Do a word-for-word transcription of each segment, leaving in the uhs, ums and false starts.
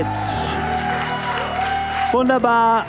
geht's. Wunderbar.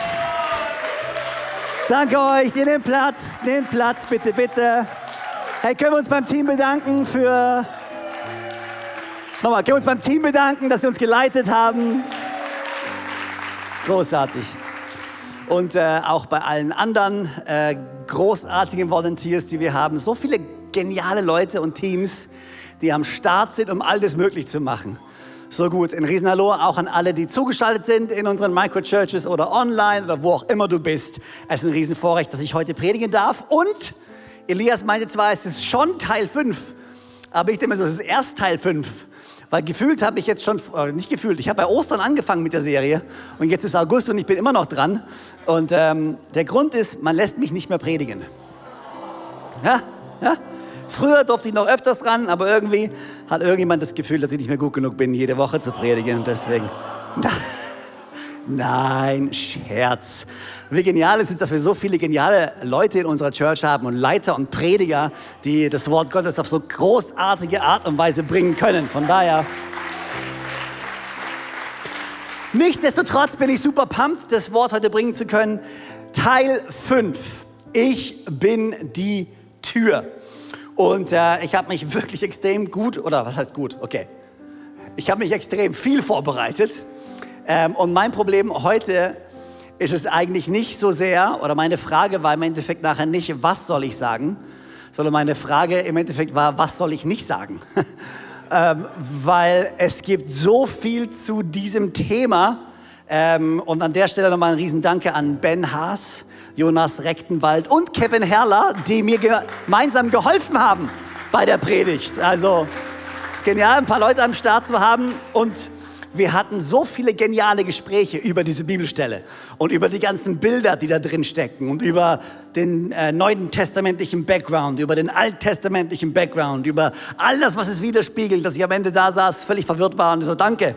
Danke euch. Ihr nehmt Platz. Nehmt Platz, bitte, bitte. Hey, können wir uns beim Team bedanken für... Nochmal, können wir uns beim Team bedanken, dass sie uns geleitet haben. Großartig. Und äh, auch bei allen anderen äh, großartigen Volunteers, die wir haben. So viele geniale Leute und Teams, die am Start sind, um all das möglich zu machen. So gut. Ein Riesenhallo auch an alle, die zugeschaltet sind in unseren Microchurches oder online oder wo auch immer du bist. Es ist ein Riesenvorrecht, dass ich heute predigen darf. Und Elias meinte zwar, es ist schon Teil fünf, aber ich denke mir so, es ist erst Teil fünf. Weil gefühlt habe ich jetzt schon, äh, nicht gefühlt, ich habe bei Ostern angefangen mit der Serie und jetzt ist August und ich bin immer noch dran. Und ähm, der Grund ist, man lässt mich nicht mehr predigen. Ja, ja. Früher durfte ich noch öfters ran, aber irgendwie hat irgendjemand das Gefühl, dass ich nicht mehr gut genug bin, jede Woche zu predigen. Und deswegen, na, nein, Scherz. Wie genial es ist, dass wir so viele geniale Leute in unserer Church haben und Leiter und Prediger, die das Wort Gottes auf so großartige Art und Weise bringen können. Von daher, nichtsdestotrotz bin ich super pumped, das Wort heute bringen zu können. Teil fünf. Ich bin die Tür. Und äh, ich habe mich wirklich extrem gut, oder was heißt gut? Okay. Ich habe mich extrem viel vorbereitet. Ähm, und mein Problem heute ist es eigentlich nicht so sehr, oder meine Frage war im Endeffekt nachher nicht, was soll ich sagen, sondern meine Frage im Endeffekt war, was soll ich nicht sagen? ähm, weil es gibt so viel zu diesem Thema. Ähm, und an der Stelle nochmal ein Riesendanke an Ben Haas, Jonas Rechtenwald und Kevin Herrler, die mir gemeinsam geholfen haben bei der Predigt. Also es ist genial, ein paar Leute am Start zu haben. Und wir hatten so viele geniale Gespräche über diese Bibelstelle und über die ganzen Bilder, die da drin stecken und über den äh, neuen testamentlichen Background, über den alttestamentlichen Background, über all das, was es widerspiegelt, dass ich am Ende da saß, völlig verwirrt war und so, danke.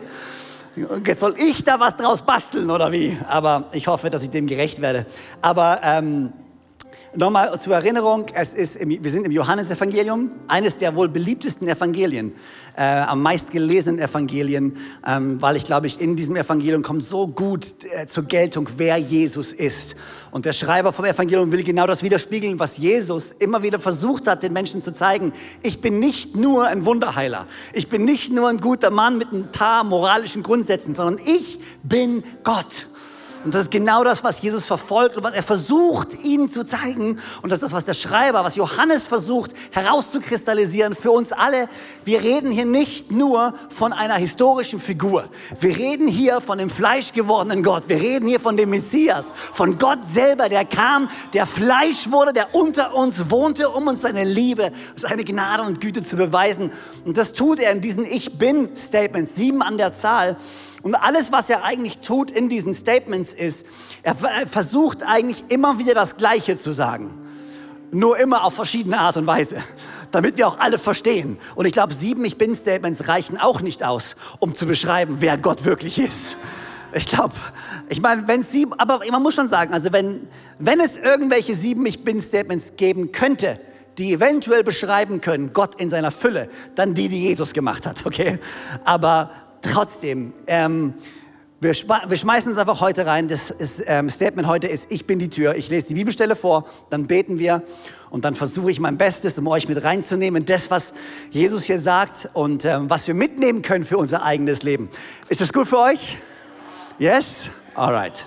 Und jetzt soll ich da was draus basteln oder wie? Aber ich hoffe, dass ich dem gerecht werde. Aber ähm, nochmal zur Erinnerung, es ist im, wir sind im Johannesevangelium, eines der wohl beliebtesten Evangelien, äh, am meistgelesenen Evangelien, ähm, weil ich glaube, ich in diesem Evangelium kommt so gut äh, zur Geltung, wer Jesus ist. Und der Schreiber vom Evangelium will genau das widerspiegeln, was Jesus immer wieder versucht hat, den Menschen zu zeigen. Ich bin nicht nur ein Wunderheiler, ich bin nicht nur ein guter Mann mit ein paar moralischen Grundsätzen, sondern ich bin Gott. Und das ist genau das, was Jesus verfolgt und was er versucht, ihnen zu zeigen. Und das ist das, was der Schreiber, was Johannes versucht herauszukristallisieren für uns alle. Wir reden hier nicht nur von einer historischen Figur. Wir reden hier von dem fleischgewordenen Gott. Wir reden hier von dem Messias, von Gott selber, der kam, der Fleisch wurde, der unter uns wohnte, um uns seine Liebe, seine Gnade und Güte zu beweisen. Und das tut er in diesen Ich-Bin-Statements, sieben an der Zahl. Und alles, was er eigentlich tut in diesen Statements ist, er versucht eigentlich immer wieder das Gleiche zu sagen. Nur immer auf verschiedene Art und Weise, damit wir auch alle verstehen. Und ich glaube, sieben Ich-Bin-Statements reichen auch nicht aus, um zu beschreiben, wer Gott wirklich ist. Ich glaube, ich meine, wenn es sieben, aber man muss schon sagen, also wenn, wenn es irgendwelche sieben Ich-Bin-Statements geben könnte, die eventuell beschreiben können, Gott in seiner Fülle, dann die, die Jesus gemacht hat, okay? Aber trotzdem, ähm, wir, wir schmeißen uns einfach heute rein. Das ist, ähm, Statement heute ist, ich bin die Tür. Ich lese die Bibelstelle vor, dann beten wir und dann versuche ich mein Bestes, um euch mit reinzunehmen in das, was Jesus hier sagt und ähm, was wir mitnehmen können für unser eigenes Leben. Ist das gut für euch? Yes? Alright.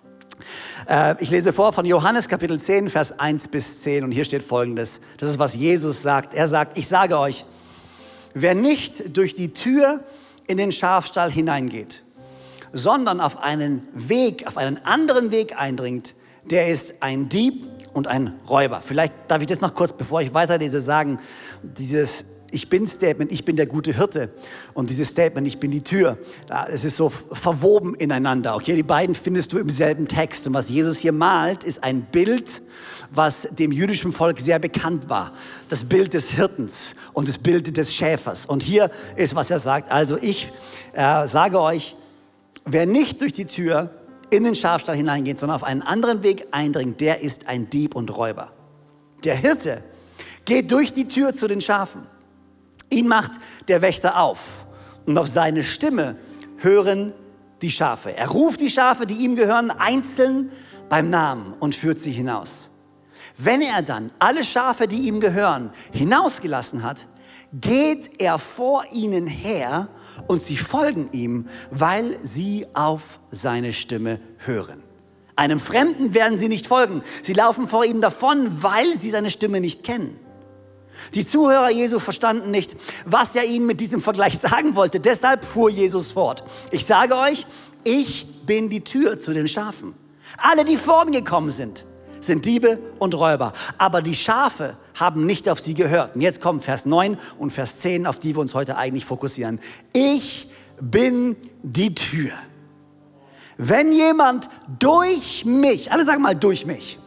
Äh, ich lese vor von Johannes Kapitel zehn, Vers eins bis zehn und hier steht Folgendes. Das ist, was Jesus sagt. Er sagt, ich sage euch, wer nicht durch die Tür in den Schafstall hineingeht, sondern auf einen Weg, auf einen anderen Weg eindringt, der ist ein Dieb und ein Räuber. Vielleicht darf ich das noch kurz, bevor ich weiterlese, sagen, dieses Ich bin Statement, ich bin der gute Hirte und dieses Statement, ich bin die Tür, es ist so verwoben ineinander. Okay, die beiden findest du im selben Text und was Jesus hier malt, ist ein Bild, was dem jüdischen Volk sehr bekannt war. Das Bild des Hirtens und das Bild des Schäfers. Und hier ist, was er sagt. Also ich äh, sage euch, wer nicht durch die Tür in den Schafstall hineingeht, sondern auf einen anderen Weg eindringt, der ist ein Dieb und Räuber. Der Hirte geht durch die Tür zu den Schafen. Ihn macht der Wächter auf und auf seine Stimme hören die Schafe. Er ruft die Schafe, die ihm gehören, einzeln beim Namen und führt sie hinaus. Wenn er dann alle Schafe, die ihm gehören, hinausgelassen hat, geht er vor ihnen her und sie folgen ihm, weil sie auf seine Stimme hören. Einem Fremden werden sie nicht folgen. Sie laufen vor ihm davon, weil sie seine Stimme nicht kennen. Die Zuhörer Jesu verstanden nicht, was er ihnen mit diesem Vergleich sagen wollte. Deshalb fuhr Jesus fort. Ich sage euch, ich bin die Tür zu den Schafen. Alle, die vor mir gekommen sind, sind Diebe und Räuber. Aber die Schafe haben nicht auf sie gehört. Und jetzt kommen Vers neun und Vers zehn, auf die wir uns heute eigentlich fokussieren. Ich bin die Tür. Wenn jemand durch mich, alle sagen mal durch mich.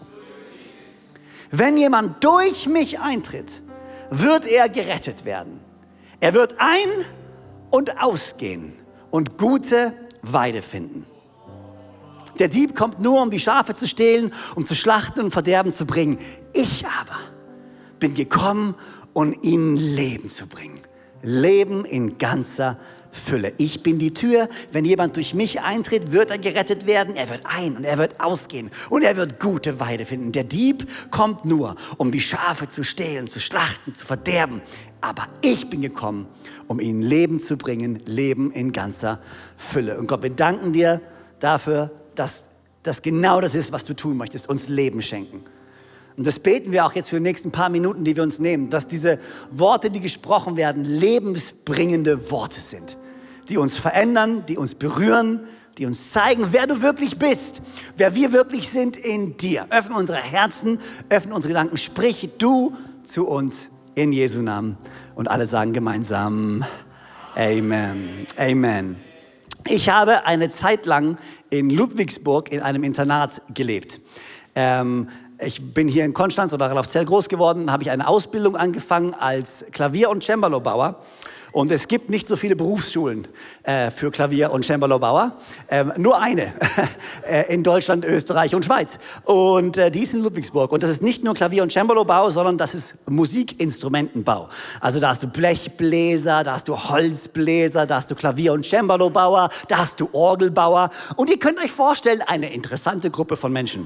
Wenn jemand durch mich eintritt, wird er gerettet werden. Er wird ein- und ausgehen und gute Weide finden. Der Dieb kommt nur, um die Schafe zu stehlen, um zu schlachten und Verderben zu bringen. Ich aber bin gekommen, um ihnen Leben zu bringen. Leben in ganzer Fülle. Ich bin die Tür. Wenn jemand durch mich eintritt, wird er gerettet werden. Er wird ein- und er wird ausgehen und er wird gute Weide finden. Der Dieb kommt nur, um die Schafe zu stehlen, zu schlachten, zu verderben. Aber ich bin gekommen, um ihnen Leben zu bringen. Leben in ganzer Fülle. Und Gott, wir danken dir dafür, dass das genau das ist, was du tun möchtest, uns Leben schenken. Und das beten wir auch jetzt für die nächsten paar Minuten, die wir uns nehmen, dass diese Worte, die gesprochen werden, lebensbringende Worte sind, die uns verändern, die uns berühren, die uns zeigen, wer du wirklich bist, wer wir wirklich sind in dir. Öffne unsere Herzen, öffne unsere Gedanken, sprich du zu uns in Jesu Namen. Und alle sagen gemeinsam Amen. Amen. Ich habe eine Zeit lang in Ludwigsburg in einem Internat gelebt. Ähm, ich bin hier in Konstanz oder Rahlafzell groß geworden, habe ich eine Ausbildung angefangen als Klavier- und Cembalo-Bauer. Und es gibt nicht so viele Berufsschulen äh, für Klavier- und Cembalo-Bauer. Ähm, nur eine äh, in Deutschland, Österreich und Schweiz. Und äh, die ist in Ludwigsburg. Und das ist nicht nur Klavier- und Cembalo-Bau, sondern das ist Musikinstrumentenbau. Also da hast du Blechbläser, da hast du Holzbläser, da hast du Klavier- und Cembalo-Bauer, da hast du Orgelbauer. Und ihr könnt euch vorstellen, eine interessante Gruppe von Menschen.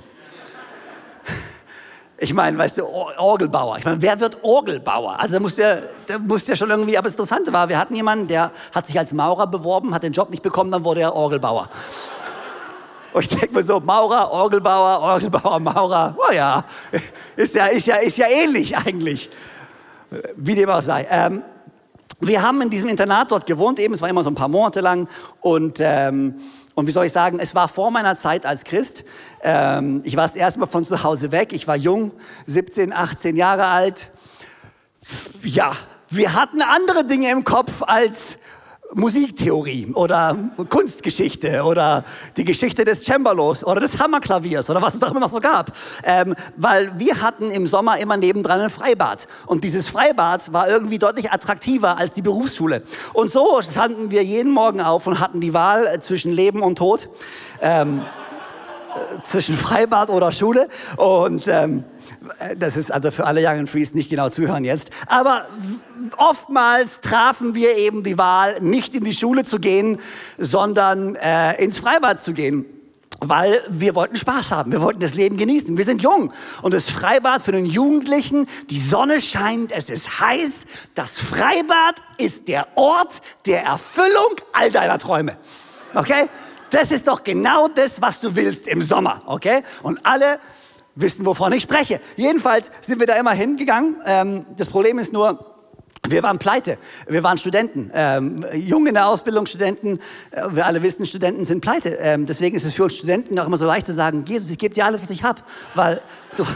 Ich meine, weißt du, Or- Orgelbauer. Ich meine, wer wird Orgelbauer? Also da muss ja, da muss ja schon irgendwie, aber das Interessante war, wir hatten jemanden, der hat sich als Maurer beworben, hat den Job nicht bekommen, dann wurde er Orgelbauer. Und ich denke mir so, Maurer, Orgelbauer, Orgelbauer, Maurer, oh ja, ist ja, ist ja, ist ja ähnlich eigentlich. Wie dem auch sei. Ähm, wir haben in diesem Internat dort gewohnt, eben, es war immer so ein paar Monate lang und ähm, Und wie soll ich sagen, es war vor meiner Zeit als Christ. Ähm, ich war das erste Mal von zu Hause weg. Ich war jung, siebzehn, achtzehn Jahre alt. Ja, wir hatten andere Dinge im Kopf als Musiktheorie oder Kunstgeschichte oder die Geschichte des Cembalos oder des Hammerklaviers oder was es da immer noch so gab. Ähm, weil wir hatten im Sommer immer nebendran ein Freibad. Und dieses Freibad war irgendwie deutlich attraktiver als die Berufsschule. Und so standen wir jeden Morgen auf und hatten die Wahl zwischen Leben und Tod. Ähm, äh, zwischen Freibad oder Schule. Und ähm, das ist also für alle Young and Frees nicht genau zuhören jetzt. Aber oftmals trafen wir eben die Wahl, nicht in die Schule zu gehen, sondern äh, ins Freibad zu gehen. Weil wir wollten Spaß haben, wir wollten das Leben genießen. Wir sind jung und das Freibad für den Jugendlichen, die Sonne scheint, es ist heiß. Das Freibad ist der Ort der Erfüllung all deiner Träume. Okay? Das ist doch genau das, was du willst im Sommer. Okay? Und alle wissen, wovon ich spreche. Jedenfalls sind wir da immer hingegangen. Ähm, das Problem ist nur, wir waren pleite. Wir waren Studenten, ähm, jung in der Ausbildung, Studenten. Äh, wir alle wissen, Studenten sind pleite. Ähm, deswegen ist es für uns Studenten auch immer so leicht zu sagen, Jesus, ich gebe dir alles, was ich habe. Weil du,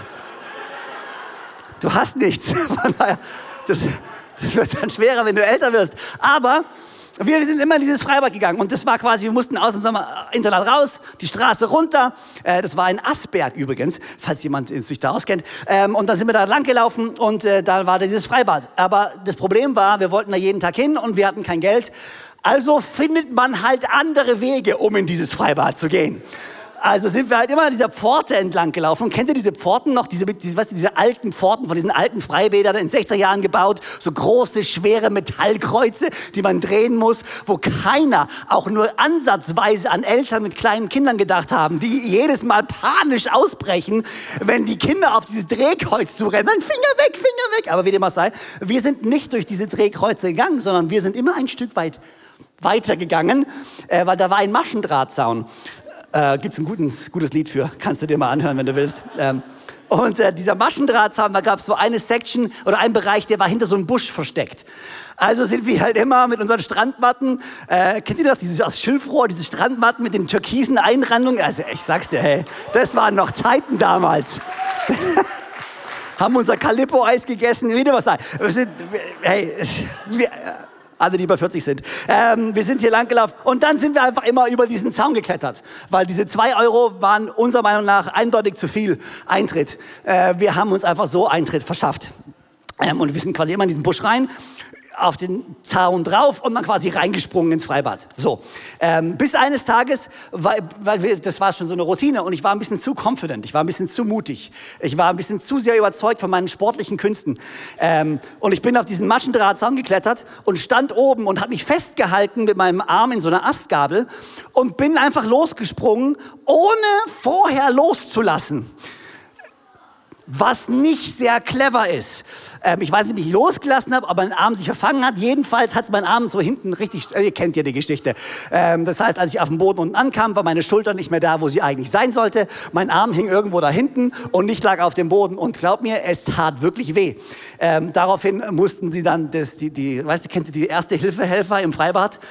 du hast nichts. Von daher, das, das wird dann schwerer, wenn du älter wirst. Aber wir sind immer in dieses Freibad gegangen und das war quasi, wir mussten aus unserem Internat raus, die Straße runter. Äh, das war in Asberg übrigens, falls jemand sich da auskennt. Ähm, und dann sind wir da lang gelaufen und äh, da war dieses Freibad. Aber das Problem war, wir wollten da jeden Tag hin und wir hatten kein Geld. Also findet man halt andere Wege, um in dieses Freibad zu gehen. Also sind wir halt immer an dieser Pforte entlang gelaufen. Und kennt ihr diese Pforten noch? Diese, diese, weißt du, diese alten Pforten von diesen alten Freibädern in den sechziger Jahren gebaut. So große, schwere Metallkreuze, die man drehen muss, wo keiner auch nur ansatzweise an Eltern mit kleinen Kindern gedacht haben, die jedes Mal panisch ausbrechen, wenn die Kinder auf dieses Drehkreuz zurennen. Finger weg, Finger weg. Aber wie dem auch sei, wir sind nicht durch diese Drehkreuze gegangen, sondern wir sind immer ein Stück weit weitergegangen, äh, weil da war ein Maschendrahtzaun. Äh, Gibt es ein gutes, gutes Lied für, kannst du dir mal anhören, wenn du willst. Ähm, und äh, dieser Maschendrahtzaun, da gab es so eine Section oder einen Bereich, der war hinter so einem Busch versteckt. Also sind wir halt immer mit unseren Strandmatten, äh, kennt ihr noch diese aus Schilfrohr, diese Strandmatten mit den türkisen Einrandungen? Also ich sag's dir, hey, das waren noch Zeiten damals. Haben unser Calippo-Eis gegessen, wie du was sagst. Wir sind, hey, wir, alle, die über vierzig sind. Ähm, wir sind hier lang gelaufen und dann sind wir einfach immer über diesen Zaun geklettert, weil diese zwei Euro waren unserer Meinung nach eindeutig zu viel Eintritt. Äh, wir haben uns einfach so Eintritt verschafft. Ähm, und wir sind quasi immer in diesen Busch rein, auf den Zaun drauf und dann quasi reingesprungen ins Freibad. So, ähm, bis eines Tages, weil, weil wir, das war schon so eine Routine und ich war ein bisschen zu confident, ich war ein bisschen zu mutig, ich war ein bisschen zu sehr überzeugt von meinen sportlichen Künsten. Ähm, und ich bin auf diesen Maschendrahtzaun geklettert und stand oben und habe mich festgehalten mit meinem Arm in so einer Astgabel und bin einfach losgesprungen, ohne vorher loszulassen. Was nicht sehr clever ist. Ähm, ich weiß nicht, wie ich losgelassen habe, ob mein Arm sich verfangen hat. Jedenfalls hat mein Arm so hinten richtig, äh, ihr kennt ja die Geschichte. Ähm, das heißt, als ich auf dem Boden unten ankam, war meine Schulter nicht mehr da, wo sie eigentlich sein sollte. Mein Arm hing irgendwo da hinten und ich lag auf dem Boden. Und glaub mir, es tat wirklich weh. Ähm, daraufhin mussten sie dann, das, die, die, weißt du, kennt ihr die Erste-Hilfe-Helfer im Freibad?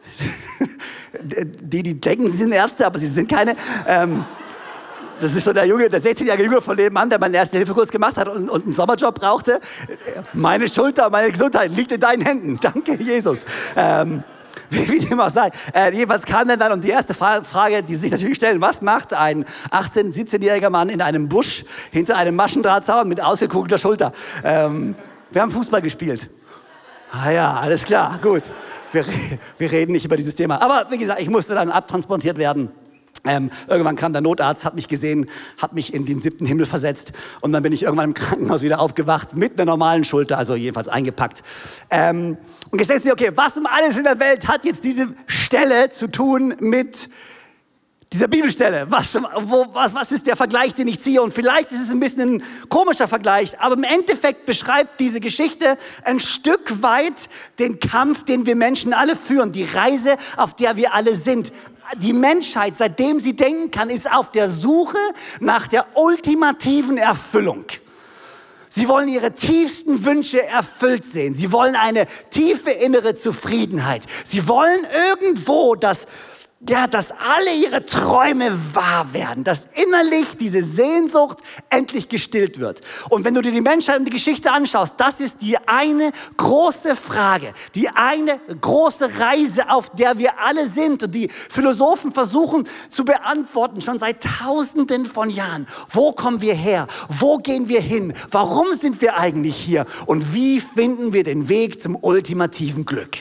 die, die denken, sie sind Ärzte, aber sie sind keine. Ähm, Das ist so der Junge, der sechzehnjährige Junge von dem Mann, der meinen ersten Hilfekurs gemacht hat und, und einen Sommerjob brauchte. Meine Schulter, meine Gesundheit liegt in deinen Händen. Danke, Jesus. Ähm, wie, wie dem auch sei. Äh, jedenfalls kam dann, dann und die erste Frage, die sich natürlich stellen, was macht ein achtzehn-, siebzehnjähriger Mann in einem Busch hinter einem Maschendrahtzaun mit ausgekugelter Schulter? Ähm, wir haben Fußball gespielt. Ah ja, alles klar, gut. Wir, wir reden nicht über dieses Thema. Aber wie gesagt, ich musste dann abtransportiert werden. Ähm, irgendwann kam der Notarzt, hat mich gesehen, hat mich in den siebten Himmel versetzt und dann bin ich irgendwann im Krankenhaus wieder aufgewacht mit einer normalen Schulter, also jedenfalls eingepackt. Ähm, und jetzt denkst du dir, okay, was um alles in der Welt hat jetzt diese Stelle zu tun mit dieser Bibelstelle? Was, wo, was, was ist der Vergleich, den ich ziehe? Und vielleicht ist es ein bisschen ein komischer Vergleich, aber im Endeffekt beschreibt diese Geschichte ein Stück weit den Kampf, den wir Menschen alle führen, die Reise, auf der wir alle sind. Die Menschheit, seitdem sie denken kann, ist auf der Suche nach der ultimativen Erfüllung. Sie wollen ihre tiefsten Wünsche erfüllt sehen. Sie wollen eine tiefe innere Zufriedenheit. Sie wollen irgendwo, dass, ja, dass alle ihre Träume wahr werden, dass innerlich diese Sehnsucht endlich gestillt wird. Und wenn du dir die Menschheit und die Geschichte anschaust, das ist die eine große Frage, die eine große Reise, auf der wir alle sind und die Philosophen versuchen zu beantworten, schon seit Tausenden von Jahren. Wo kommen wir her? Wo gehen wir hin? Warum sind wir eigentlich hier? Und wie finden wir den Weg zum ultimativen Glück?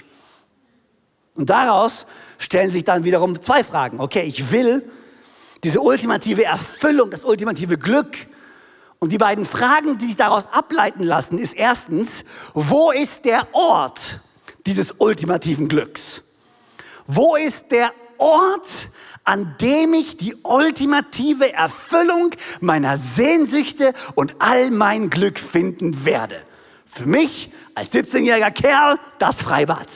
Und daraus stellen sich dann wiederum zwei Fragen. Okay, ich will diese ultimative Erfüllung, das ultimative Glück. Und die beiden Fragen, die sich daraus ableiten lassen, ist erstens, wo ist der Ort dieses ultimativen Glücks? Wo ist der Ort, an dem ich die ultimative Erfüllung meiner Sehnsüchte und all mein Glück finden werde? Für mich als siebzehnjähriger Kerl das Freibad.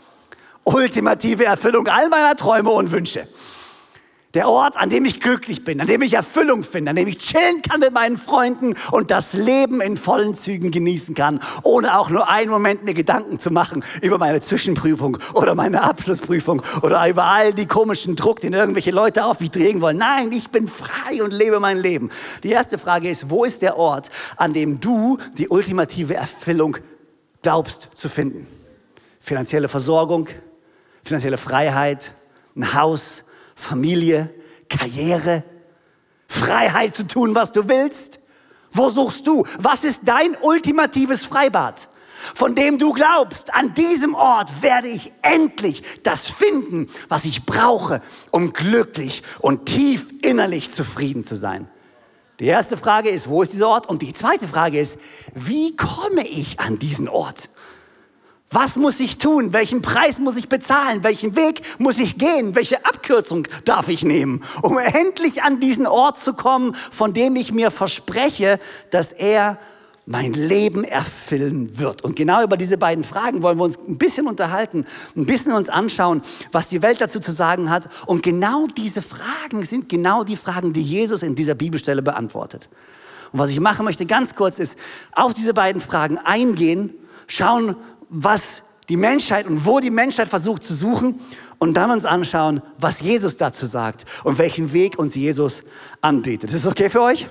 Ultimative Erfüllung all meiner Träume und Wünsche. Der Ort, an dem ich glücklich bin, an dem ich Erfüllung finde, an dem ich chillen kann mit meinen Freunden und das Leben in vollen Zügen genießen kann, ohne auch nur einen Moment mir Gedanken zu machen über meine Zwischenprüfung oder meine Abschlussprüfung oder über all die komischen Druck, den irgendwelche Leute auf mich drehen wollen. Nein, ich bin frei und lebe mein Leben. Die erste Frage ist, wo ist der Ort, an dem du die ultimative Erfüllung glaubst zu finden? Finanzielle Versorgung, finanzielle Freiheit, ein Haus, Familie, Karriere, Freiheit zu tun, was du willst. Wo suchst du? Was ist dein ultimatives Freibad? von dem du glaubst, an diesem Ort werde ich endlich das finden, was ich brauche, um glücklich und tief innerlich zufrieden zu sein. Die erste Frage ist, wo ist dieser Ort? Und die zweite Frage ist, wie komme ich an diesen Ort? Was muss ich tun? Welchen Preis muss ich bezahlen? Welchen Weg muss ich gehen? Welche Abkürzung darf ich nehmen, um endlich an diesen Ort zu kommen, von dem ich mir verspreche, dass er mein Leben erfüllen wird? Und genau über diese beiden Fragen wollen wir uns ein bisschen unterhalten, ein bisschen uns anschauen, was die Welt dazu zu sagen hat. Und genau diese Fragen sind genau die Fragen, die Jesus in dieser Bibelstelle beantwortet. Und was ich machen möchte, ganz kurz, ist auf diese beiden Fragen eingehen, schauen, was die Menschheit und wo die Menschheit versucht zu suchen und dann uns anschauen, was Jesus dazu sagt und welchen Weg uns Jesus anbietet. Ist das okay für euch?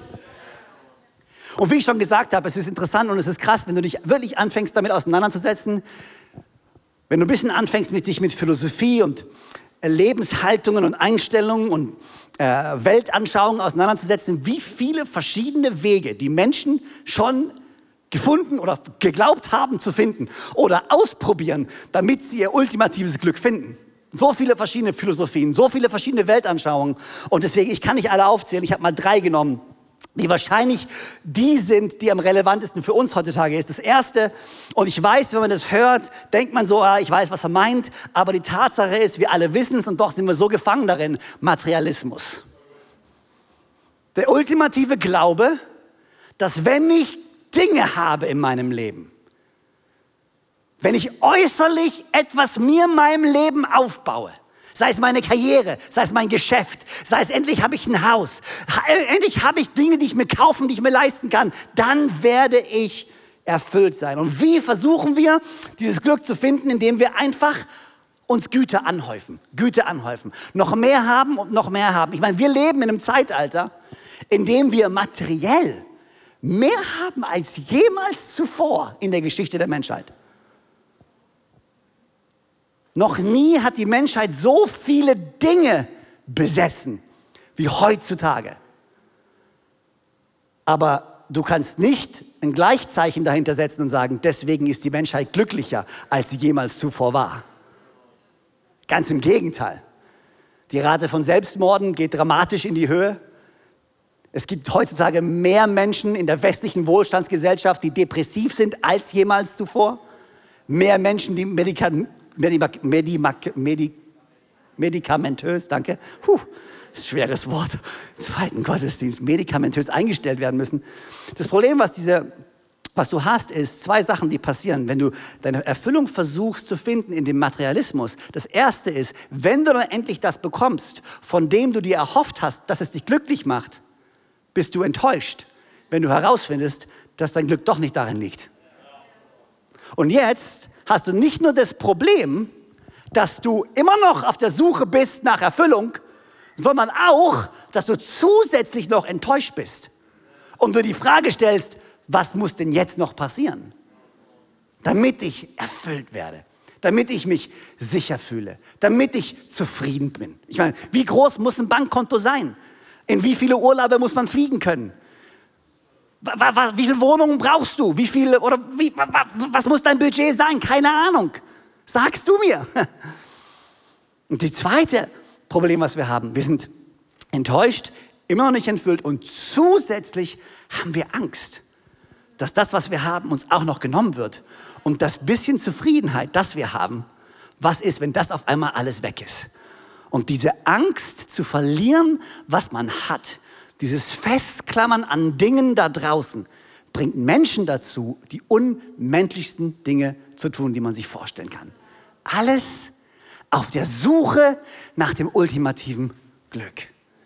Und wie ich schon gesagt habe, es ist interessant und es ist krass, wenn du dich wirklich anfängst, damit auseinanderzusetzen, wenn du ein bisschen anfängst, mit dich mit Philosophie und Lebenshaltungen und Einstellungen und äh, Weltanschauungen auseinanderzusetzen, wie viele verschiedene Wege die Menschen schon gefunden oder geglaubt haben zu finden oder ausprobieren, damit sie ihr ultimatives Glück finden. So viele verschiedene Philosophien, so viele verschiedene Weltanschauungen. Und deswegen, ich kann nicht alle aufzählen, ich habe mal drei genommen, die wahrscheinlich die sind, die am relevantesten für uns heutzutage ist. Das erste, und ich weiß, wenn man das hört, denkt man so, ah, ich weiß, was er meint, aber die Tatsache ist, wir alle wissen es und doch sind wir so gefangen darin, Materialismus. Der ultimative Glaube, dass wenn ich Dinge habe in meinem Leben, wenn ich äußerlich etwas mir in meinem Leben aufbaue, sei es meine Karriere, sei es mein Geschäft, sei es endlich habe ich ein Haus, endlich habe ich Dinge, die ich mir kaufen, die ich mir leisten kann, dann werde ich erfüllt sein. Und wie versuchen wir, dieses Glück zu finden, indem wir einfach uns Güter anhäufen, Güter anhäufen, noch mehr haben und noch mehr haben. Ich meine, wir leben in einem Zeitalter, in dem wir materiell mehr haben als jemals zuvor in der Geschichte der Menschheit. Noch nie hat die Menschheit so viele Dinge besessen wie heutzutage. Aber du kannst nicht ein Gleichzeichen dahinter setzen und sagen, deswegen ist die Menschheit glücklicher, als sie jemals zuvor war. Ganz im Gegenteil. Die Rate von Selbstmorden geht dramatisch in die Höhe. Es gibt heutzutage mehr Menschen in der westlichen Wohlstandsgesellschaft, die depressiv sind als jemals zuvor. Mehr Menschen, die Medika Medika Medika Medika medikamentös, danke, Puh, schweres Wort, im zweiten Gottesdienst, medikamentös eingestellt werden müssen. Das Problem, was, diese, was du hast, ist zwei Sachen, die passieren. Wenn du deine Erfüllung versuchst zu finden in dem Materialismus, das erste ist, wenn du dann endlich das bekommst, von dem du dir erhofft hast, dass es dich glücklich macht, bist du enttäuscht, wenn du herausfindest, dass dein Glück doch nicht darin liegt. Und jetzt hast du nicht nur das Problem, dass du immer noch auf der Suche bist nach Erfüllung, sondern auch, dass du zusätzlich noch enttäuscht bist. Und du die Frage stellst, was muss denn jetzt noch passieren, damit ich erfüllt werde, damit ich mich sicher fühle, damit ich zufrieden bin. Ich meine, wie groß muss ein Bankkonto sein? In wie viele Urlaube muss man fliegen können? Wie viele Wohnungen brauchst du? Wie viele, oder wie, was muss dein Budget sein? Keine Ahnung. Sagst du mir. Und das zweite Problem, was wir haben, wir sind enttäuscht, immer noch nicht erfüllt und zusätzlich haben wir Angst, dass das, was wir haben, uns auch noch genommen wird. Und das bisschen Zufriedenheit, das wir haben, was ist, wenn das auf einmal alles weg ist? Und diese Angst zu verlieren, was man hat, dieses Festklammern an Dingen da draußen, bringt Menschen dazu, die unmenschlichsten Dinge zu tun, die man sich vorstellen kann. Alles auf der Suche nach dem ultimativen Glück.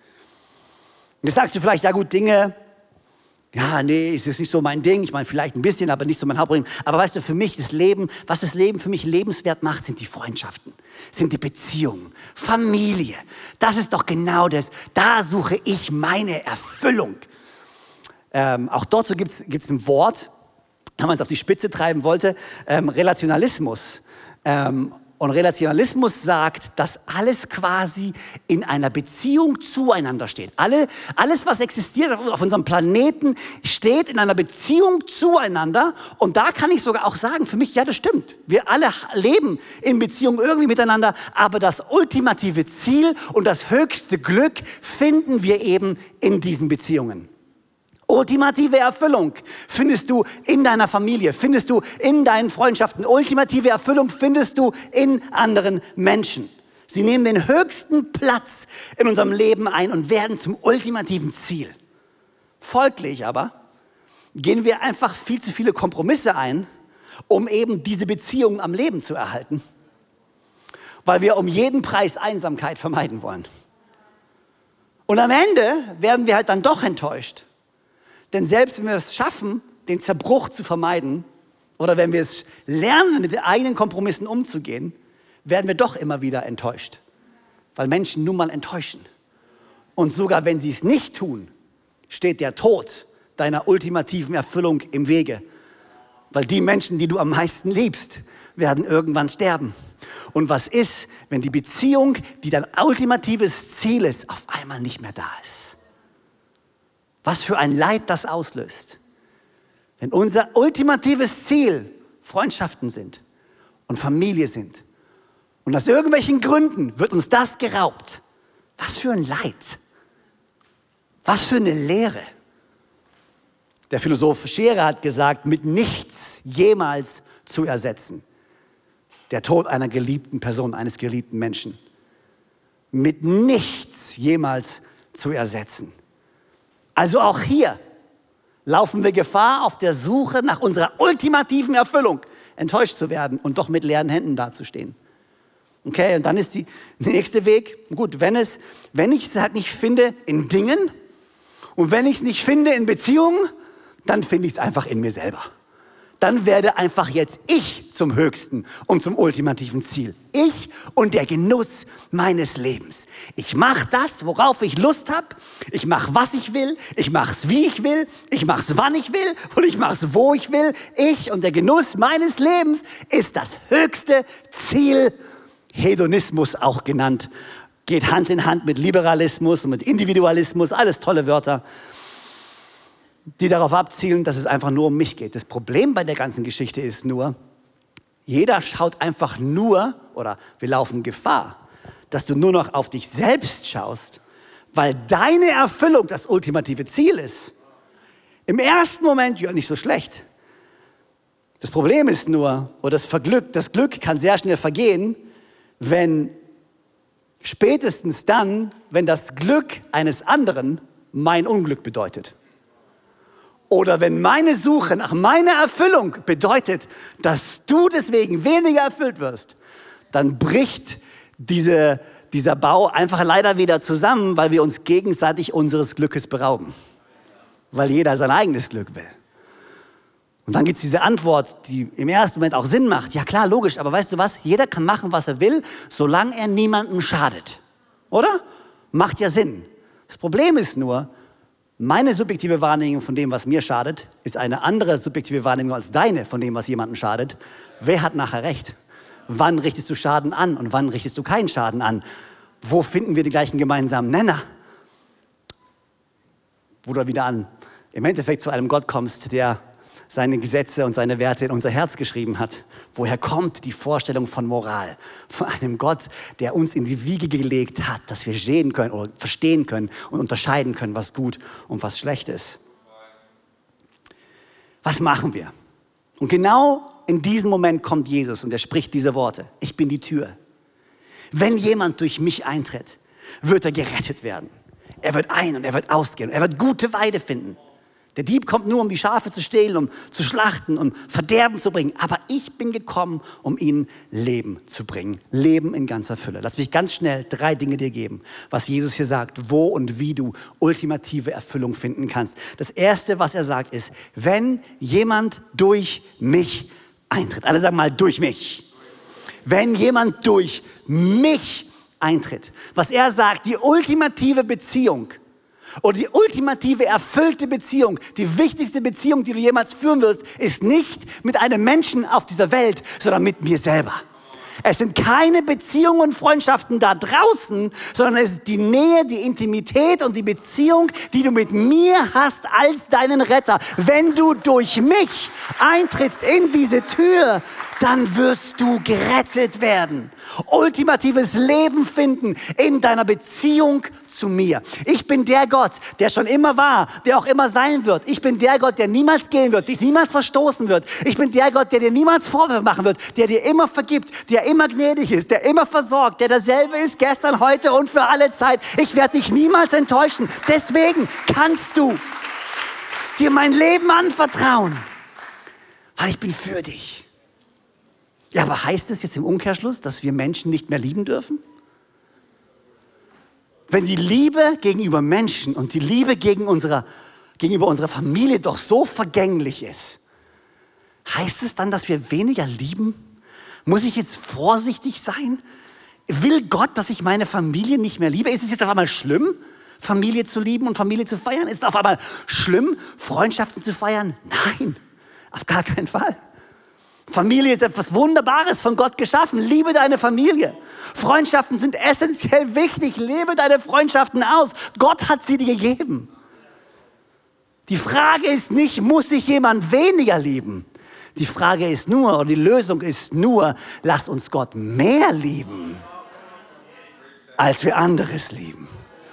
Und jetzt sagst du vielleicht, ja gut, Dinge, ja, nee, es ist nicht so mein Ding. Ich meine, vielleicht ein bisschen, aber nicht so mein Hauptproblem. Aber weißt du, für mich das Leben, was das Leben für mich lebenswert macht, sind die Freundschaften, sind die Beziehungen, Familie. Das ist doch genau das. Da suche ich meine Erfüllung. Ähm, auch dazu gibt es ein Wort, wenn man es auf die Spitze treiben wollte, ähm, Relationalismus. Ähm, Und Relationalismus sagt, dass alles quasi in einer Beziehung zueinander steht. Alle, alles, was existiert auf unserem Planeten, steht in einer Beziehung zueinander. Und da kann ich sogar auch sagen, für mich, ja, das stimmt. Wir alle leben in Beziehung irgendwie miteinander. Aber das ultimative Ziel und das höchste Glück finden wir eben in diesen Beziehungen. Ultimative Erfüllung findest du in deiner Familie, findest du in deinen Freundschaften. Ultimative Erfüllung findest du in anderen Menschen. Sie nehmen den höchsten Platz in unserem Leben ein und werden zum ultimativen Ziel. Folglich aber gehen wir einfach viel zu viele Kompromisse ein, um eben diese Beziehung am Leben zu erhalten, weil wir um jeden Preis Einsamkeit vermeiden wollen. Und am Ende werden wir halt dann doch enttäuscht. Denn selbst wenn wir es schaffen, den Zerbruch zu vermeiden, oder wenn wir es lernen, mit den eigenen Kompromissen umzugehen, werden wir doch immer wieder enttäuscht. Weil Menschen nun mal enttäuschen. Und sogar wenn sie es nicht tun, steht der Tod deiner ultimativen Erfüllung im Wege. Weil die Menschen, die du am meisten liebst, werden irgendwann sterben. Und was ist, wenn die Beziehung, die dein ultimatives Ziel ist, auf einmal nicht mehr da ist? Was für ein Leid das auslöst. Wenn unser ultimatives Ziel Freundschaften sind und Familie sind und aus irgendwelchen Gründen wird uns das geraubt. Was für ein Leid. Was für eine Lehre. Der Philosoph Scherer hat gesagt, mit nichts jemals zu ersetzen. Der Tod einer geliebten Person, eines geliebten Menschen. Mit nichts jemals zu ersetzen. Also auch hier laufen wir Gefahr, auf der Suche nach unserer ultimativen Erfüllung enttäuscht zu werden und doch mit leeren Händen dazustehen. Okay, und dann ist die nächste Weg, gut, wenn es, wenn ich es halt nicht finde in Dingen und wenn ich es nicht finde in Beziehungen, dann finde ich es einfach in mir selber. Dann werde einfach jetzt ich zum höchsten und zum ultimativen Ziel. Ich und der Genuss meines Lebens. Ich mache das, worauf ich Lust habe. Ich mache, was ich will. Ich mache es, wie ich will. Ich mache es, wann ich will. Und ich mache es, wo ich will. Ich und der Genuss meines Lebens ist das höchste Ziel. Hedonismus auch genannt. Geht Hand in Hand mit Liberalismus und mit Individualismus. Alles tolle Wörter, die darauf abzielen, dass es einfach nur um mich geht. Das Problem bei der ganzen Geschichte ist nur, jeder schaut einfach nur, oder wir laufen Gefahr, dass du nur noch auf dich selbst schaust, weil deine Erfüllung das ultimative Ziel ist. Im ersten Moment, ja, nicht so schlecht. Das Problem ist nur, oder das Verglück, das Glück kann sehr schnell vergehen, wenn spätestens dann, wenn das Glück eines anderen mein Unglück bedeutet. Oder wenn meine Suche nach meiner Erfüllung bedeutet, dass du deswegen weniger erfüllt wirst, dann bricht diese, dieser Bau einfach leider wieder zusammen, weil wir uns gegenseitig unseres Glückes berauben. Weil jeder sein eigenes Glück will. Und dann gibt es diese Antwort, die im ersten Moment auch Sinn macht. Ja klar, logisch, aber weißt du was? Jeder kann machen, was er will, solange er niemandem schadet. Oder? Macht ja Sinn. Das Problem ist nur, meine subjektive Wahrnehmung von dem, was mir schadet, ist eine andere subjektive Wahrnehmung als deine von dem, was jemandem schadet. Wer hat nachher recht? Wann richtest du Schaden an und wann richtest du keinen Schaden an? Wo finden wir den gleichen gemeinsamen Nenner? Wo du wieder an, im Endeffekt zu einem Gott kommst, der seine Gesetze und seine Werte in unser Herz geschrieben hat. Woher kommt die Vorstellung von Moral? Von einem Gott, der uns in die Wiege gelegt hat, dass wir sehen können oder verstehen können und unterscheiden können, was gut und was schlecht ist. Was machen wir? Und genau in diesem Moment kommt Jesus und er spricht diese Worte. Ich bin die Tür. Wenn jemand durch mich eintritt, wird er gerettet werden. Er wird ein- und er wird ausgehen. Er wird gute Weide finden. Der Dieb kommt nur, um die Schafe zu stehlen, um zu schlachten, um Verderben zu bringen. Aber ich bin gekommen, um ihnen Leben zu bringen. Leben in ganzer Fülle. Lass mich ganz schnell drei Dinge dir geben, was Jesus hier sagt, wo und wie du ultimative Erfüllung finden kannst. Das Erste, was er sagt, ist, wenn jemand durch mich eintritt. Alle sagen mal, durch mich. Wenn jemand durch mich eintritt. Was er sagt, die ultimative Beziehung oder die ultimative erfüllte Beziehung, die wichtigste Beziehung, die du jemals führen wirst, ist nicht mit einem Menschen auf dieser Welt, sondern mit mir selber. Es sind keine Beziehungen und Freundschaften da draußen, sondern es ist die Nähe, die Intimität und die Beziehung, die du mit mir hast als deinen Retter. Wenn du durch mich eintrittst in diese Tür, dann wirst du gerettet werden. Ultimatives Leben finden in deiner Beziehung zu mir. Ich bin der Gott, der schon immer war, der auch immer sein wird. Ich bin der Gott, der niemals gehen wird, dich niemals verstoßen wird. Ich bin der Gott, der dir niemals Vorwürfe machen wird, der dir immer vergibt, der immer gnädig ist, der immer versorgt, der derselbe ist gestern, heute und für alle Zeit. Ich werde dich niemals enttäuschen. Deswegen kannst du dir mein Leben anvertrauen, weil ich bin für dich. Ja, aber heißt es jetzt im Umkehrschluss, dass wir Menschen nicht mehr lieben dürfen? Wenn die Liebe gegenüber Menschen und die Liebe gegen unserer, gegenüber unserer Familie doch so vergänglich ist, heißt es dann, dass wir weniger lieben? Muss ich jetzt vorsichtig sein? Will Gott, dass ich meine Familie nicht mehr liebe? Ist es jetzt auf einmal schlimm, Familie zu lieben und Familie zu feiern? Ist es auf einmal schlimm, Freundschaften zu feiern? Nein, auf gar keinen Fall. Familie ist etwas Wunderbares, von Gott geschaffen. Liebe deine Familie. Freundschaften sind essentiell wichtig. Lebe deine Freundschaften aus. Gott hat sie dir gegeben. Die Frage ist nicht, muss ich jemand weniger lieben? Die Frage ist nur, oder die Lösung ist nur, lasst uns Gott mehr lieben, als wir anderes lieben.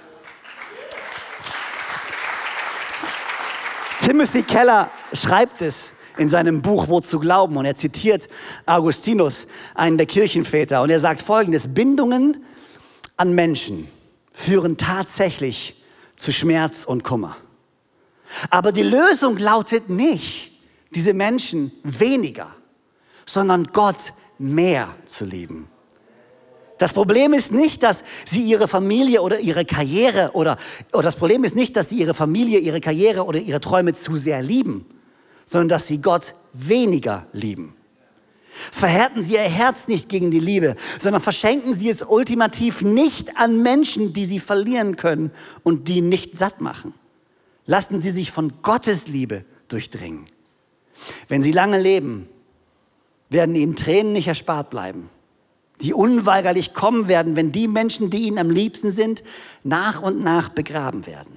Timothy Keller schreibt es in seinem Buch Wozu glauben? Und er zitiert Augustinus, einen der Kirchenväter. Und er sagt Folgendes: Bindungen an Menschen führen tatsächlich zu Schmerz und Kummer. Aber die Lösung lautet nicht, diese Menschen weniger, sondern Gott mehr zu lieben. Das Problem ist nicht, dass sie ihre Familie oder ihre Karriere oder, oder das Problem ist nicht, dass sie ihre Familie, ihre Karriere oder ihre Träume zu sehr lieben, sondern dass sie Gott weniger lieben. Verhärten Sie Ihr Herz nicht gegen die Liebe, sondern verschenken Sie es ultimativ nicht an Menschen, die Sie verlieren können und die nicht satt machen. Lassen Sie sich von Gottes Liebe durchdringen. Wenn Sie lange leben, werden Ihnen Tränen nicht erspart bleiben, die unweigerlich kommen werden, wenn die Menschen, die Ihnen am liebsten sind, nach und nach begraben werden.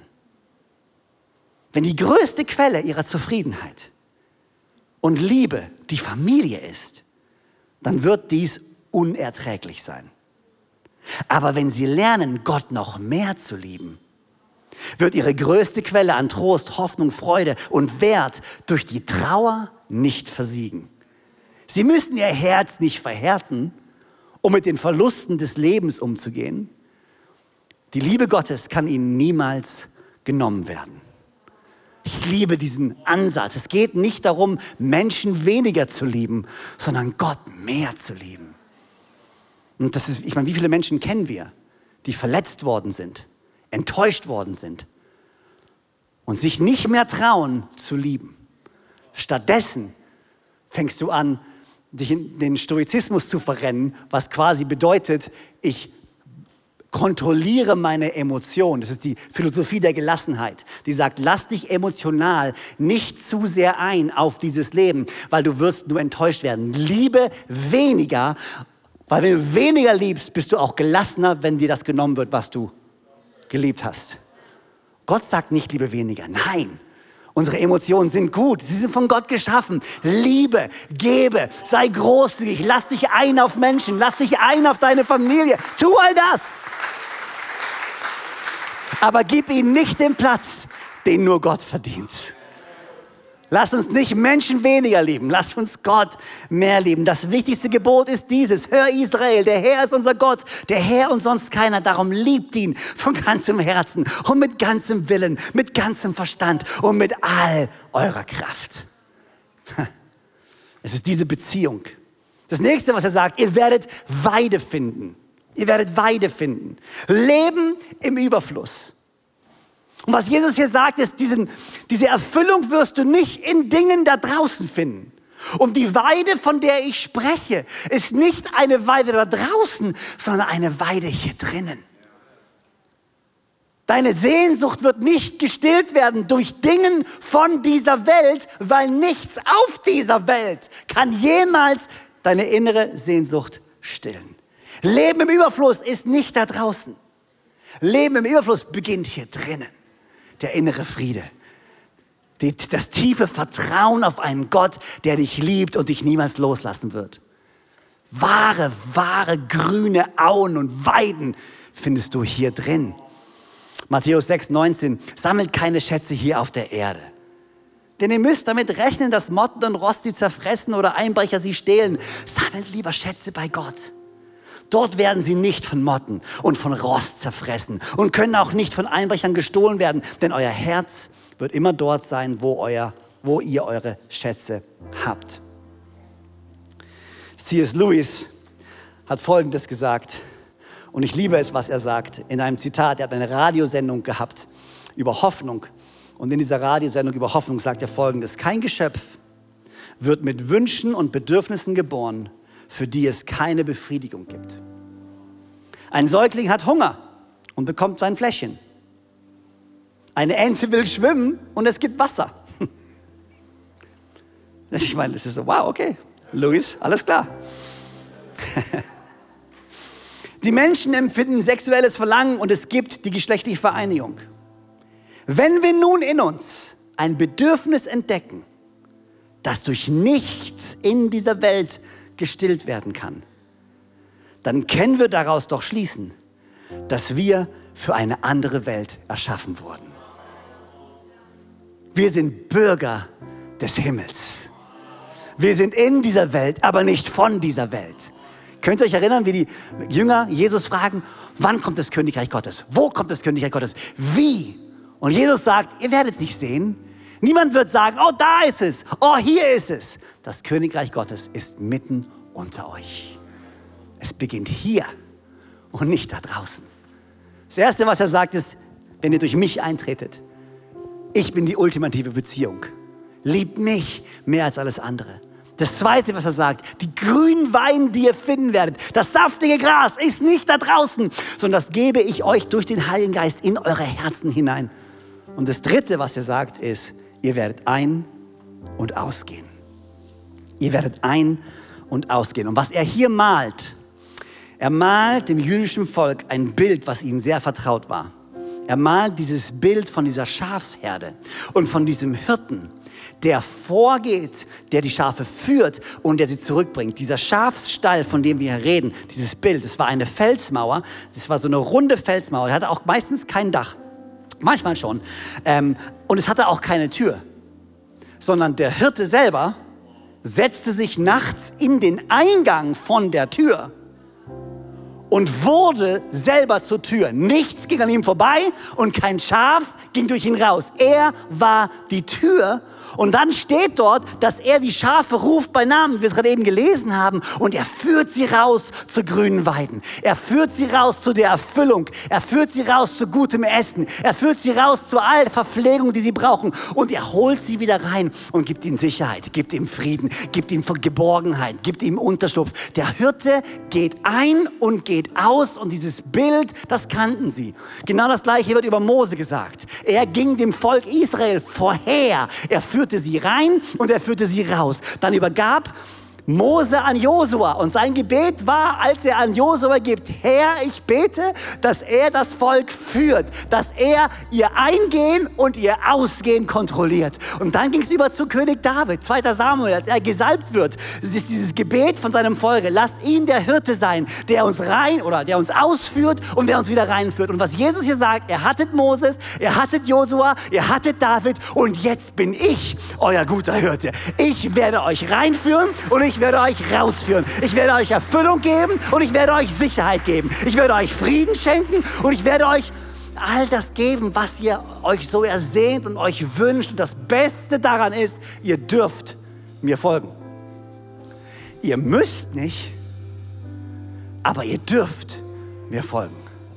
Wenn die größte Quelle Ihrer Zufriedenheit und Liebe die Familie ist, dann wird dies unerträglich sein. Aber wenn Sie lernen, Gott noch mehr zu lieben, wird Ihre größte Quelle an Trost, Hoffnung, Freude und Wert durch die Trauer nicht versiegen. Sie müssen Ihr Herz nicht verhärten, um mit den Verlusten des Lebens umzugehen. Die Liebe Gottes kann Ihnen niemals genommen werden. Ich liebe diesen Ansatz. Es geht nicht darum, Menschen weniger zu lieben, sondern Gott mehr zu lieben. Und das ist, ich meine, wie viele Menschen kennen wir, die verletzt worden sind, enttäuscht worden sind und sich nicht mehr trauen zu lieben. Stattdessen fängst du an, dich in den Stoizismus zu verrennen, was quasi bedeutet, ich kontrolliere meine Emotionen. Das ist die Philosophie der Gelassenheit, die sagt, lass dich emotional nicht zu sehr ein auf dieses Leben, weil du wirst nur enttäuscht werden. Liebe weniger, weil wenn du weniger liebst, bist du auch gelassener, wenn dir das genommen wird, was du geliebt hast. Gott sagt nicht, liebe weniger. Nein, unsere Emotionen sind gut. Sie sind von Gott geschaffen. Liebe, gebe, sei großzügig, lass dich ein auf Menschen, lass dich ein auf deine Familie. Tu all das. Aber gib ihnen nicht den Platz, den nur Gott verdient. Lass uns nicht Menschen weniger lieben, lass uns Gott mehr lieben. Das wichtigste Gebot ist dieses: Hör Israel, der Herr ist unser Gott, der Herr und sonst keiner. Darum liebt ihn von ganzem Herzen und mit ganzem Willen, mit ganzem Verstand und mit all eurer Kraft. Es ist diese Beziehung. Das nächste, was er sagt: Ihr werdet Weide finden. Ihr werdet Weide finden. Leben im Überfluss. Und was Jesus hier sagt, ist, diesen, diese Erfüllung wirst du nicht in Dingen da draußen finden. Und die Weide, von der ich spreche, ist nicht eine Weide da draußen, sondern eine Weide hier drinnen. Deine Sehnsucht wird nicht gestillt werden durch Dingen von dieser Welt, weil nichts auf dieser Welt kann jemals deine innere Sehnsucht stillen. Leben im Überfluss ist nicht da draußen. Leben im Überfluss beginnt hier drinnen. Der innere Friede. Die, das tiefe Vertrauen auf einen Gott, der dich liebt und dich niemals loslassen wird. Wahre, wahre grüne Auen und Weiden findest du hier drin. Matthäus sechs, neunzehn. Sammelt keine Schätze hier auf der Erde. Denn ihr müsst damit rechnen, dass Motten und Rost sie zerfressen oder Einbrecher sie stehlen. Sammelt lieber Schätze bei Gott. Dort werden sie nicht von Motten und von Rost zerfressen und können auch nicht von Einbrechern gestohlen werden, denn euer Herz wird immer dort sein, wo, euer, wo ihr eure Schätze habt. C S Lewis hat Folgendes gesagt, und ich liebe es, was er sagt, in einem Zitat. Er hat eine Radiosendung gehabt über Hoffnung, und in dieser Radiosendung über Hoffnung sagt er Folgendes: Kein Geschöpf wird mit Wünschen und Bedürfnissen geboren, für die es keine Befriedigung gibt. Ein Säugling hat Hunger und bekommt sein Fläschchen. Eine Ente will schwimmen und es gibt Wasser. Ich meine, das ist so, wow, okay, Luis, alles klar. Die Menschen empfinden sexuelles Verlangen und es gibt die geschlechtliche Vereinigung. Wenn wir nun in uns ein Bedürfnis entdecken, das durch nichts in dieser Welt gestillt werden kann, dann können wir daraus doch schließen, dass wir für eine andere Welt erschaffen wurden. Wir sind Bürger des Himmels. Wir sind in dieser Welt, aber nicht von dieser Welt. Könnt ihr euch erinnern, wie die Jünger Jesus fragen, wann kommt das Königreich Gottes? Wo kommt das Königreich Gottes? Wie? Und Jesus sagt, ihr werdet es nicht sehen. Niemand wird sagen, oh, da ist es, oh, hier ist es. Das Königreich Gottes ist mitten unter euch. Es beginnt hier und nicht da draußen. Das Erste, was er sagt, ist, wenn ihr durch mich eintretet, ich bin die ultimative Beziehung. Liebt mich mehr als alles andere. Das Zweite, was er sagt, die grünen Weiden, die ihr finden werdet, das saftige Gras ist nicht da draußen, sondern das gebe ich euch durch den Heiligen Geist in eure Herzen hinein. Und das Dritte, was er sagt, ist, ihr werdet ein- und ausgehen. Ihr werdet ein- und ausgehen. Und was er hier malt, er malt dem jüdischen Volk ein Bild, was ihnen sehr vertraut war. Er malt dieses Bild von dieser Schafsherde und von diesem Hirten, der vorgeht, der die Schafe führt und der sie zurückbringt. Dieser Schafsstall, von dem wir hier reden, dieses Bild, das war eine Felsmauer, das war so eine runde Felsmauer, die hatte auch meistens kein Dach, manchmal schon, ähm, und es hatte auch keine Tür, sondern der Hirte selber setzte sich nachts in den Eingang von der Tür und wurde selber zur Tür. Nichts ging an ihm vorbei und kein Schaf ging durch ihn raus. Er war die Tür. Und dann steht dort, dass er die Schafe ruft bei Namen, wie wir es gerade eben gelesen haben. Und er führt sie raus zu grünen Weiden. Er führt sie raus zu der Erfüllung. Er führt sie raus zu gutem Essen. Er führt sie raus zu all der Verpflegung, die sie brauchen. Und er holt sie wieder rein und gibt ihnen Sicherheit, gibt ihm Frieden, gibt ihm Geborgenheit, gibt ihm Unterschlupf. Der Hirte geht ein und geht aus. Und dieses Bild, das kannten sie. Genau das Gleiche wird über Mose gesagt. Er ging dem Volk Israel vorher. Er führte sie rein und er führte sie raus. Dann übergab Mose an Josua und sein Gebet war, als er an Josua gibt, Herr, ich bete, dass er das Volk führt, dass er ihr Eingehen und ihr Ausgehen kontrolliert. Und dann ging es über zu König David, zweiter Samuel, als er gesalbt wird. Es ist dieses Gebet von seinem Volke, lass ihn der Hirte sein, der uns rein oder der uns ausführt und der uns wieder reinführt. Und was Jesus hier sagt, ihr hattet Moses, ihr hattet Josua, ihr hattet David und jetzt bin ich euer guter Hirte. Ich werde euch reinführen und ich Ich werde euch rausführen. Ich werde euch Erfüllung geben und ich werde euch Sicherheit geben. Ich werde euch Frieden schenken und ich werde euch all das geben, was ihr euch so ersehnt und euch wünscht. Und das Beste daran ist, ihr dürft mir folgen. Ihr müsst nicht, aber ihr dürft mir folgen.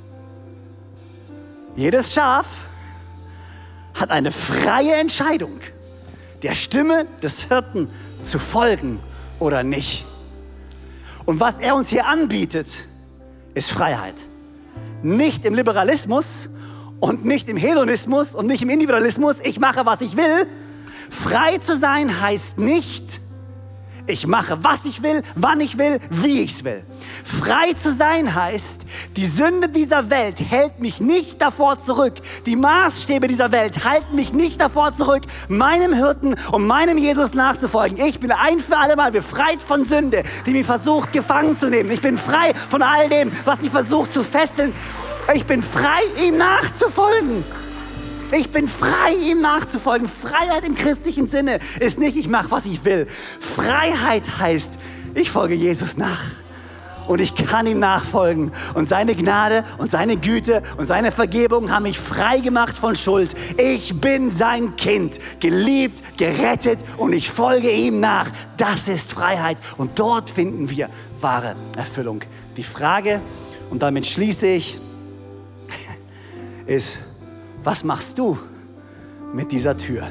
Jedes Schaf hat eine freie Entscheidung, der Stimme des Hirten zu folgen oder nicht. Und was er uns hier anbietet, ist Freiheit. Nicht im Liberalismus und nicht im Hedonismus und nicht im Individualismus, ich mache, was ich will. Frei zu sein heißt nicht, Ich mache, was ich will, wann ich will, wie ich es will. Frei zu sein heißt, die Sünde dieser Welt hält mich nicht davor zurück. Die Maßstäbe dieser Welt halten mich nicht davor zurück, meinem Hirten und meinem Jesus nachzufolgen. Ich bin ein für alle Mal befreit von Sünde, die mich versucht, gefangen zu nehmen. Ich bin frei von all dem, was mich versucht zu fesseln. Ich bin frei, ihm nachzufolgen. Ich bin frei, ihm nachzufolgen. Freiheit im christlichen Sinne ist nicht, ich mache, was ich will. Freiheit heißt, ich folge Jesus nach. Und ich kann ihm nachfolgen. Und seine Gnade und seine Güte und seine Vergebung haben mich frei gemacht von Schuld. Ich bin sein Kind, geliebt, gerettet und ich folge ihm nach. Das ist Freiheit. Und dort finden wir wahre Erfüllung. Die Frage, und damit schließe ich, ist, was machst du mit dieser Tür?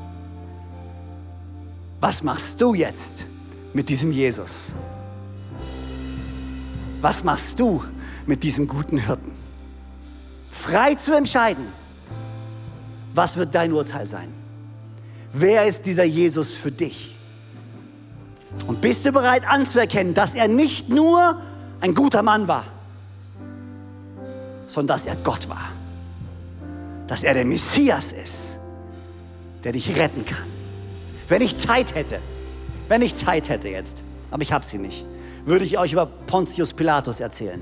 Was machst du jetzt mit diesem Jesus? Was machst du mit diesem guten Hirten? Frei zu entscheiden, was wird dein Urteil sein? Wer ist dieser Jesus für dich? Und bist du bereit anzuerkennen, dass er nicht nur ein guter Mann war, sondern dass er Gott war? Dass er der Messias ist, der dich retten kann. Wenn ich Zeit hätte, wenn ich Zeit hätte jetzt, aber ich habe sie nicht, würde ich euch über Pontius Pilatus erzählen.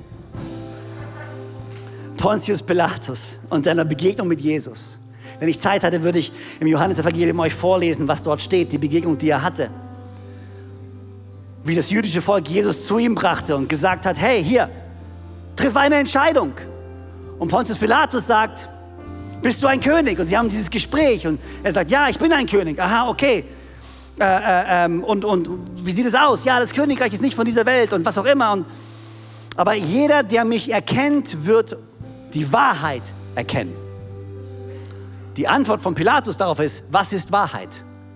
Pontius Pilatus und seiner Begegnung mit Jesus. Wenn ich Zeit hatte, würde ich im Johannesevangelium euch vorlesen, was dort steht, die Begegnung, die er hatte. Wie das jüdische Volk Jesus zu ihm brachte und gesagt hat, hey, hier, triff eine Entscheidung. Und Pontius Pilatus sagt, bist du ein König? Und sie haben dieses Gespräch und er sagt, ja, ich bin ein König. Aha, okay. Äh, äh, ähm, und, und wie sieht es aus? Ja, das Königreich ist nicht von dieser Welt und was auch immer. Und, aber jeder, der mich erkennt, wird die Wahrheit erkennen. Die Antwort von Pilatus darauf ist, was ist Wahrheit?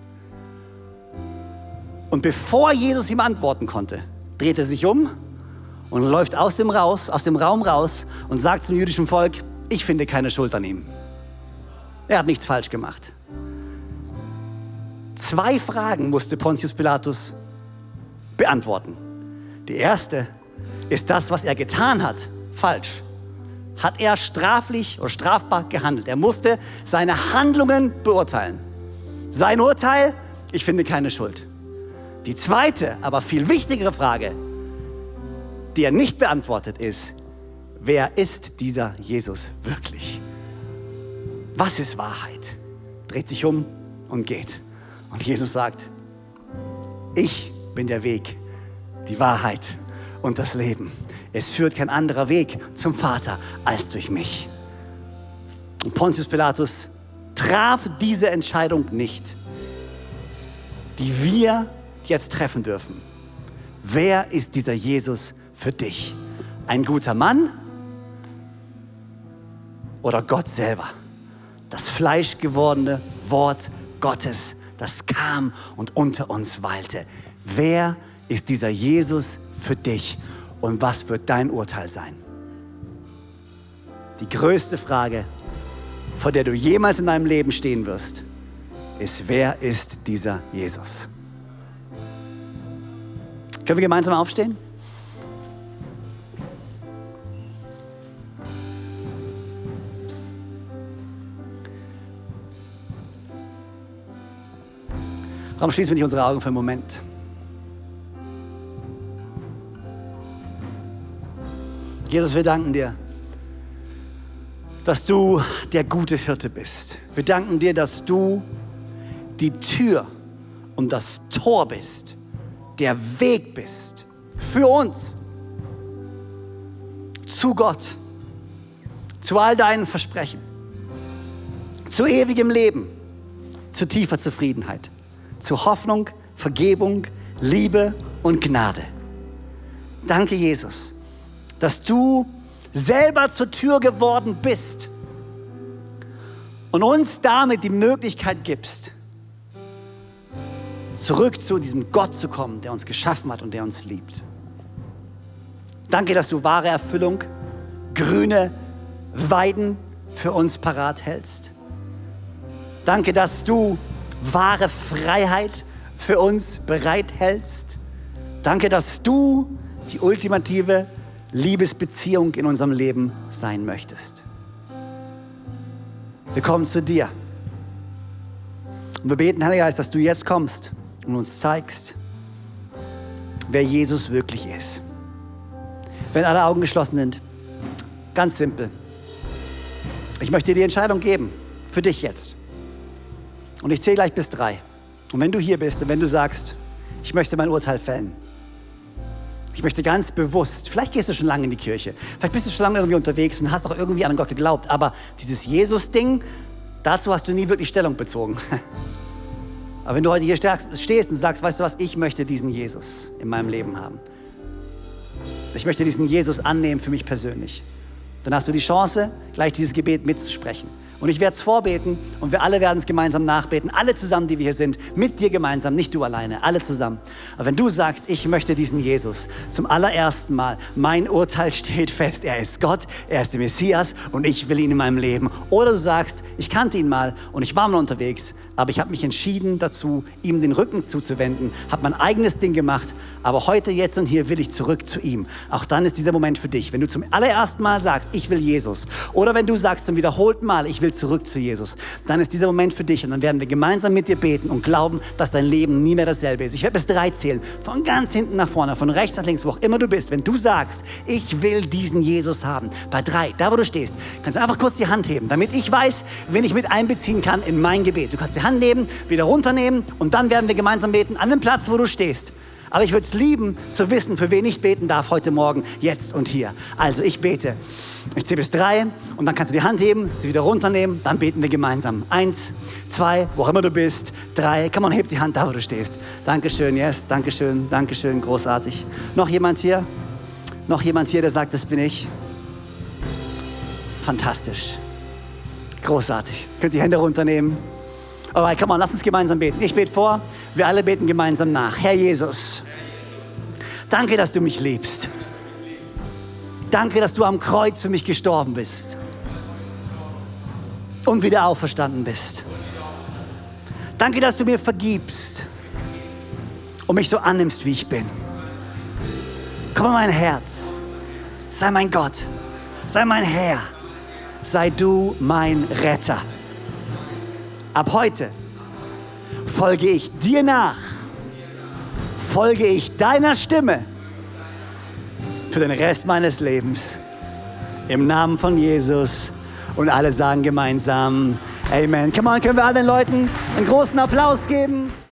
Und bevor Jesus ihm antworten konnte, dreht er sich um und läuft aus dem, raus, aus dem Raum raus und sagt zum jüdischen Volk, ich finde keine Schuld an ihm. Er hat nichts falsch gemacht. Zwei Fragen musste Pontius Pilatus beantworten. Die erste, ist das, was er getan hat, falsch? Hat er straflich oder strafbar gehandelt? Er musste seine Handlungen beurteilen. Sein Urteil, ich finde keine Schuld. Die zweite, aber viel wichtigere Frage, die er nicht beantwortet, ist, wer ist dieser Jesus wirklich? Was ist Wahrheit? Dreht sich um und geht. Und Jesus sagt, ich bin der Weg, die Wahrheit und das Leben. Es führt kein anderer Weg zum Vater als durch mich. Und Pontius Pilatus traf diese Entscheidung nicht, die wir jetzt treffen dürfen. Wer ist dieser Jesus für dich? Ein guter Mann oder Gott selber? Das fleischgewordene Wort Gottes, das kam und unter uns weilte. Wer ist dieser Jesus für dich und was wird dein Urteil sein? Die größte Frage, vor der du jemals in deinem Leben stehen wirst, ist, wer ist dieser Jesus? Können wir gemeinsam aufstehen? Warum schließen wir nicht unsere Augen für einen Moment? Jesus, wir danken dir, dass du der gute Hirte bist. Wir danken dir, dass du die Tür und das Tor bist, der Weg bist für uns zu Gott, zu all deinen Versprechen, zu ewigem Leben, zu tiefer Zufriedenheit, zu Hoffnung, Vergebung, Liebe und Gnade. Danke, Jesus, dass du selber zur Tür geworden bist und uns damit die Möglichkeit gibst, zurück zu diesem Gott zu kommen, der uns geschaffen hat und der uns liebt. Danke, dass du wahre Erfüllung, grüne Weiden für uns parat hältst. Danke, dass du wahre Freiheit, für uns bereithältst. Danke, dass du die ultimative Liebesbeziehung in unserem Leben sein möchtest. Wir kommen zu dir. Und wir beten, Heiliger Geist, dass du jetzt kommst und uns zeigst, wer Jesus wirklich ist. Wenn alle Augen geschlossen sind, ganz simpel. Ich möchte dir die Entscheidung geben, für dich jetzt. Und ich zähle gleich bis drei. Und wenn du hier bist und wenn du sagst, ich möchte mein Urteil fällen, ich möchte ganz bewusst, vielleicht gehst du schon lange in die Kirche, vielleicht bist du schon lange irgendwie unterwegs und hast auch irgendwie an Gott geglaubt, aber dieses Jesus-Ding, dazu hast du nie wirklich Stellung bezogen. Aber wenn du heute hier stehst und sagst, weißt du was, ich möchte diesen Jesus in meinem Leben haben. Ich möchte diesen Jesus annehmen für mich persönlich. Dann hast du die Chance, gleich dieses Gebet mitzusprechen. Und ich werde es vorbeten und wir alle werden es gemeinsam nachbeten. Alle zusammen, die wir hier sind, mit dir gemeinsam, nicht du alleine, alle zusammen. Aber wenn du sagst, ich möchte diesen Jesus zum allerersten Mal, mein Urteil steht fest, er ist Gott, er ist der Messias und ich will ihn in meinem Leben. Oder du sagst, ich kannte ihn mal und ich war mal unterwegs, aber ich habe mich entschieden dazu, ihm den Rücken zuzuwenden, habe mein eigenes Ding gemacht, aber heute, jetzt und hier will ich zurück zu ihm. Auch dann ist dieser Moment für dich. Wenn du zum allerersten Mal sagst, ich will Jesus, oder wenn du sagst zum wiederholten Mal, ich will zurück zu Jesus, dann ist dieser Moment für dich und dann werden wir gemeinsam mit dir beten und glauben, dass dein Leben nie mehr dasselbe ist. Ich werde bis drei zählen, von ganz hinten nach vorne, von rechts nach links, wo auch immer du bist. Wenn du sagst, ich will diesen Jesus haben, bei drei, da wo du stehst, kannst du einfach kurz die Hand heben, damit ich weiß, wen ich mit einbeziehen kann in mein Gebet. Du kannst die Hand nehmen, wieder runternehmen und dann werden wir gemeinsam beten an dem Platz, wo du stehst. Aber ich würde es lieben, zu wissen, für wen ich beten darf heute Morgen, jetzt und hier. Also ich bete. Ich zähle bis drei und dann kannst du die Hand heben, sie wieder runternehmen, dann beten wir gemeinsam. Eins, zwei, wo auch immer du bist, drei. Komm on, heb die Hand da, wo du stehst. Dankeschön, yes, Dankeschön, Dankeschön, großartig. Noch jemand hier? Noch jemand hier, der sagt, das bin ich? Fantastisch. Großartig. Könnt die Hände runternehmen. Alright, come on, lass uns gemeinsam beten. Ich bete vor, wir alle beten gemeinsam nach. Herr Jesus, danke, dass du mich liebst. Danke, dass du am Kreuz für mich gestorben bist und wieder auferstanden bist. Danke, dass du mir vergibst und mich so annimmst, wie ich bin. Komm in mein Herz, sei mein Gott, sei mein Herr, sei du mein Retter. Ab heute folge ich dir nach, folge ich deiner Stimme für den Rest meines Lebens. Im Namen von Jesus. Und alle sagen gemeinsam Amen. Come on, können wir all den Leuten einen großen Applaus geben?